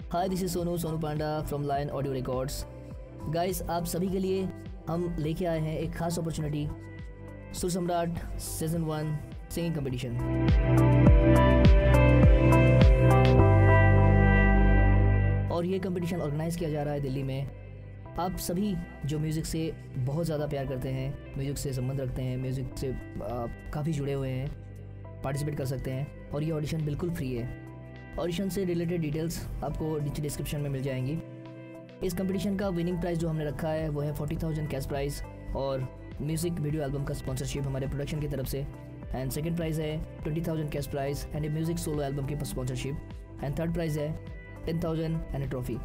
Hi this is Sonu Panda from lion audio records. Guys, आप सभी के लिए हम लेके आए हैं एक खास अपॉर्चुनिटी, सुर सम्राट सीजन 1 सिंगिंग कंपटीशन। और ये कंपटीशन ऑर्गेनाइज किया जा रहा है दिल्ली में। आप सभी जो म्यूज़िक से बहुत ज़्यादा प्यार करते हैं, म्यूज़िक से संबंध रखते हैं, म्यूज़िक से काफ़ी जुड़े हुए हैं, पार्टिसिपेट कर सकते हैं। और ये ऑडिशन बिल्कुल फ्री है। ऑडिशन से रिलेटेड डिटेल्स आपको नीचे डिस्क्रिप्शन में मिल जाएंगी। इस कंपटीशन का विनिंग प्राइस जो हमने रखा है वो है 40,000 कैश प्राइस और म्यूज़िक वीडियो एल्बम का स्पॉन्सरशिप हमारे प्रोडक्शन की तरफ से। एंड सेकंड प्राइज़ है 20,000 cash price and a music solo album की स्पॉन्सरशिप। एंड थर्ड प्राइज़ है 10,000 and a trophy.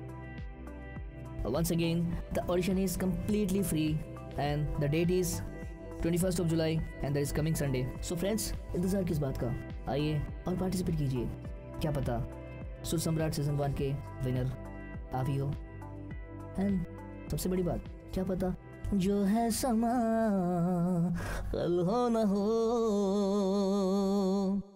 Once again, the audition is completely free and the date is 21st of July and that is coming Sunday. So friends, इंतज़ार किस बात का, आइए और participate कीजिए। क्या पता सुर सम्राट सीजन 1 के विनर आप ही हो। एंड सबसे बड़ी बात, क्या पता जो है समा कल हो न हो।